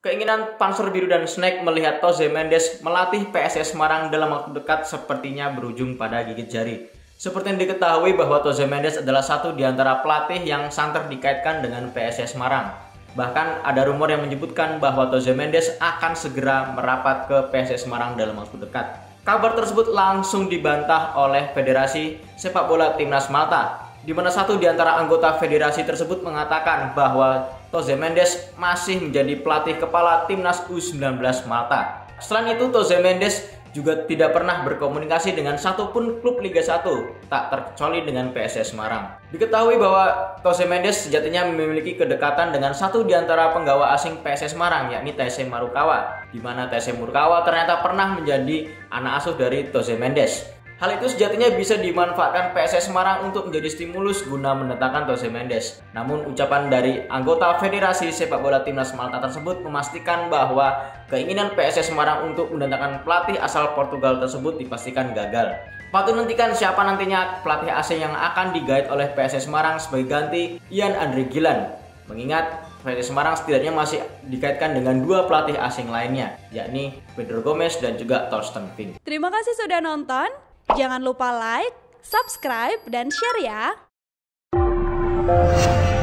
Keinginan Panser Biru dan Snake melihat Jose Mendes melatih PSS Semarang dalam waktu dekat sepertinya berujung pada gigit jari. Seperti yang diketahui bahwa Jose Mendes adalah satu di antara pelatih yang santer dikaitkan dengan PSS Semarang. Bahkan ada rumor yang menyebutkan bahwa Jose Mendes akan segera merapat ke PSS Semarang dalam waktu dekat. Kabar tersebut langsung dibantah oleh Federasi Sepak Bola Timnas Malta, di mana satu di antara anggota federasi tersebut mengatakan bahwa Jose Mendes masih menjadi pelatih kepala Timnas U19 Malta. Selain itu, Jose Mendes juga tidak pernah berkomunikasi dengan satupun klub Liga 1, tak terkecuali dengan PSS Semarang. Diketahui bahwa Jose Mendes sejatinya memiliki kedekatan dengan satu di antara penggawa asing PSS Semarang, yakni TC Marukawa, di mana TC Marukawa ternyata pernah menjadi anak asuh dari Jose Mendes. Hal itu sejatinya bisa dimanfaatkan PSS Semarang untuk menjadi stimulus guna mendatangkan Jose Mendes. Namun ucapan dari anggota Federasi Sepak Bola Timnas Malta tersebut memastikan bahwa keinginan PSS Semarang untuk mendatangkan pelatih asal Portugal tersebut dipastikan gagal. Patut nantikan siapa nantinya pelatih asing yang akan digait oleh PSS Semarang sebagai ganti Ian Andre Gillan. Mengingat PSS Semarang setidaknya masih dikaitkan dengan dua pelatih asing lainnya, yakni Pedro Gomez dan juga Thorsten Fink. Terima kasih sudah nonton. Jangan lupa like, subscribe, dan share ya.